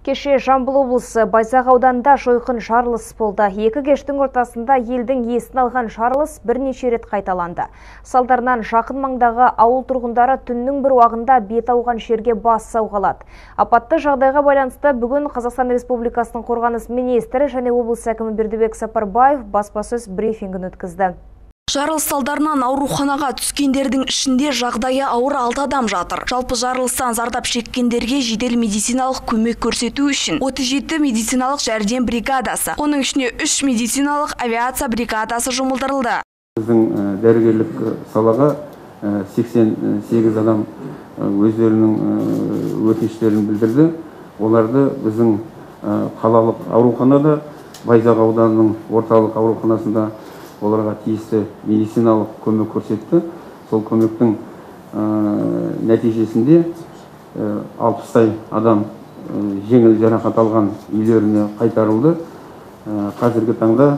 Кеше Жамбыл облысы Байзақ ауданында жойқын жарылыс болды. Екі кештің ортасында елдің есін алған жарылыс бірнеше рет қайталанды. Салдарынан жақын маңдағы ауыл тұрғындары түннің бір уағында бет ауған жерге бас сауғалады. Апатты жағдайға байланысты бүгін Қазақстан Республикасының қорғаныс министрі және облыс әкімі Бердібек Сапарбаев баспасөз брифингін өткізді. Жарылыс салдарынан ауруханаға түскендердің ішінде жағдайы ауыр 6 адам жатыр. Жалпы жарылыстан зардап шеккендерге жедел медициналық көмек көрсету үшін 37 медициналық жәрдем бригадасы, оның ішіне 3 медициналық авиация бригадасы жұмылдырылды. Біздің дәрігерлік салаға 88 адам өздерінің өтініштерін білдірді. Оларды біздің қалалық ауруханада, Байзақ ауданының орталық ауруханасында оларға тиісті медициналық көмек көрсетті. Сол көмектің нәтижесінде 60 адам жеңіл жарақат алған үйлеріне қайтарылды. Қазіргі таңда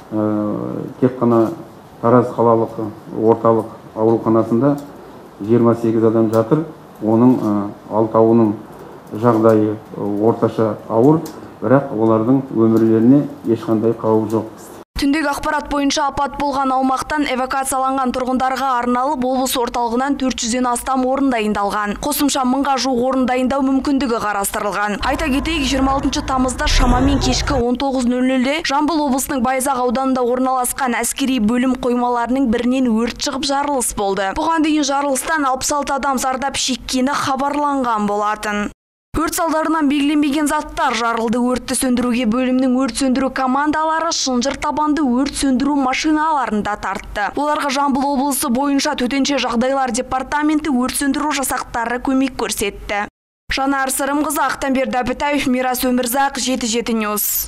тек қана Тараз қалалық орталық ауруханасында 28 адам жатыр. Оның 6-ауының жағдайы орташа ауыр, бірақ олардың өмірлеріне ешқандай қауіп жоқ. Түндегі ақпарат бойынша апат болған аумақтан эвакуацияланған тұрғындарға арналып облыс орталығынан 400-ден астам орын дайындалған. Қосымша 1000-ға жуық орын дайындау мүмкіндігі қарастырылған. Айта кетейік, 26 тамызда шамамен кешкі 19:00-де Жамбыл облысының Байзақ ауданында орналасқан әскери бөлім қоймаларының бірінен өрт шығып жарылыс болды. Бұған дейін жарылыстан 66 адам зардап шеккені хабарланған болатын. Өрт салдарынан белгіленбеген заттар жарылды. Өртті сөндіруге бөлімнің өрт сөндіру командалары шынжыр табанды өрт сөндіру машиналарында тартты. Оларға Жамбыл облысы бойынша төтенше жағдайлар департаменті өрт сөндіру жасақтары көмек көрсетті. Жанар Сырымқызы, Ақтанберді Әбітаев, Мирас Өмірзақ, 7-7 Ньюс.